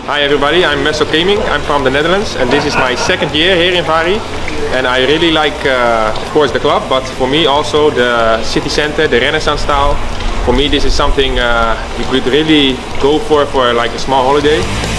Hi everybody, I'm Meso Gaming. I'm from the Netherlands and this is my second year here in Bari. And I really like, of course, the club, but for me also the city center, the Renaissance style. For me this is something you could really go for like a small holiday.